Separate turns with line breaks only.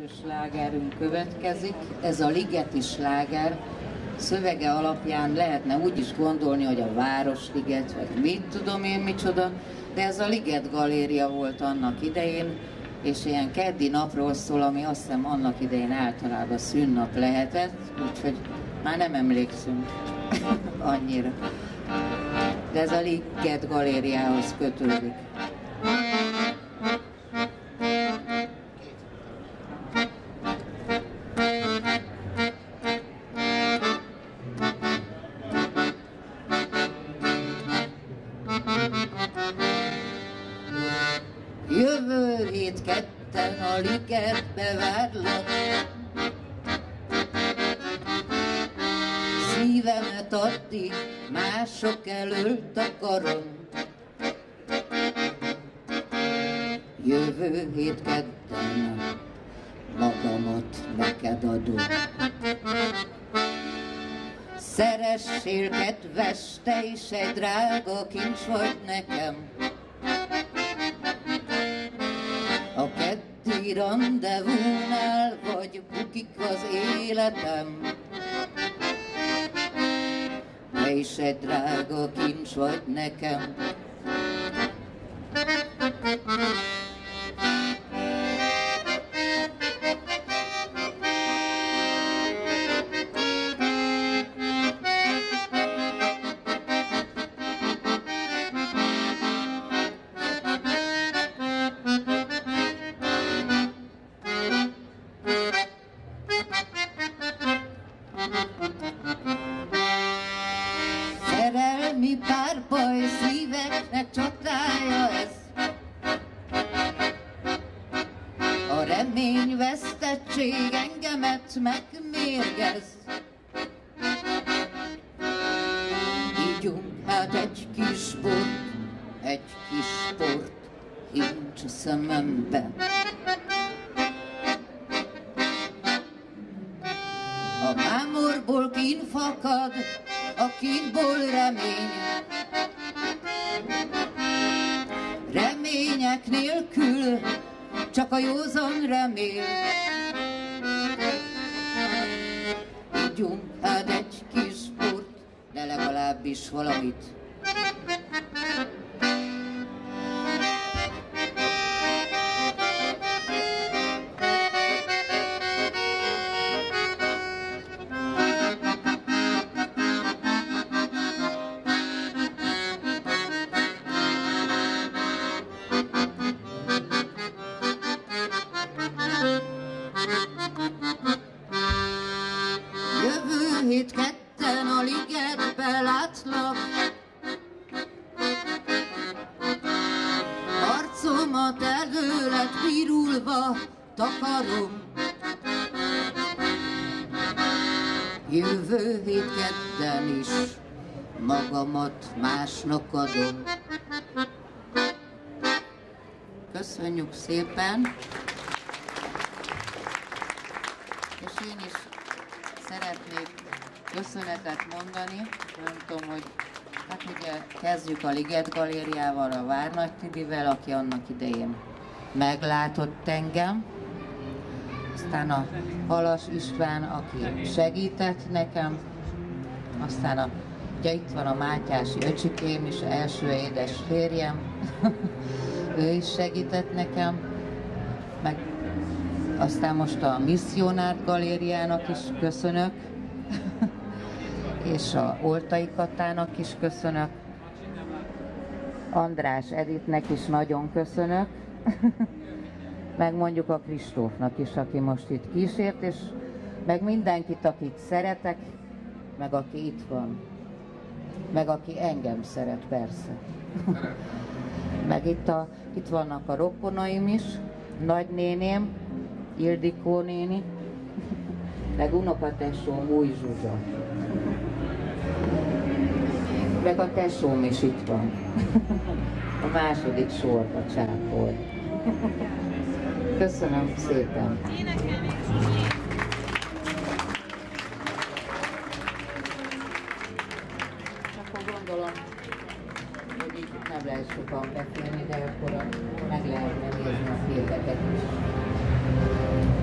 első slágerünk következik, ez a ligeti sláger. Szövege alapján lehetne úgy is gondolni, hogy a Városliget, vagy mit tudom én micsoda, de ez a Liget Galéria volt annak idején, és ilyen keddi napról szól, ami azt hiszem annak idején általában szünnap lehetett, úgyhogy már nem emlékszünk annyira. De ez a Liget Galériához kötődik. Jövő hét ketten a ligetbe várlak, szívemet addig mások elől takarom. Jövő hét ketten magamat neked adom. Szeressél, kedves, te is egy drága kincs vagy nekem. A keddi randevúnál vagy bukik az életem. Te is egy drága kincs vagy nekem. Szerelmi párbaj szíveknek csatája ez. A remény vesztettség engemet megmérgez. Ígyunk hát egy kis bort, hincs a szemembe. A mámorból kín fakad, a kínból remény. Remények nélkül csak a józan remél. Ígyunk hát egy kis bort, de legalábbis valamit. Jövő hét ketten a ligetbe látlak, arcomat előled pirulva takarom. Jövő hét ketten is magamat másnak adom. Köszönjük szépen! És én is szeretnék köszönetet mondani, nem tudom, hogy hát ugye kezdjük a Liget Galériával, a Várnagy Tibivel, aki annak idején meglátott engem, aztán a Halas István, aki segített nekem, aztán ugye itt van a Mátyási öcsikém is, első édes férjem, ő is segített nekem, meg aztán most a Misszionárt Galériának is köszönök, és a Oltai Katának is köszönök, András Editnek is nagyon köszönök, meg mondjuk a Kristófnak is, aki most itt kísért, és meg mindenkit, akit szeretek, meg aki itt van, meg aki engem szeret, persze. Meg itt vannak a rokonaim is, nagynéném, Ildikó néni, meg unokatesóm Új Zsuzsa. Meg a tesóm is itt van. A második sorba csápol. Köszönöm szépen. Akkor gondolom, hogy így nem lehet sokan beszélni, de akkor meg lehetne nézni a képeket is.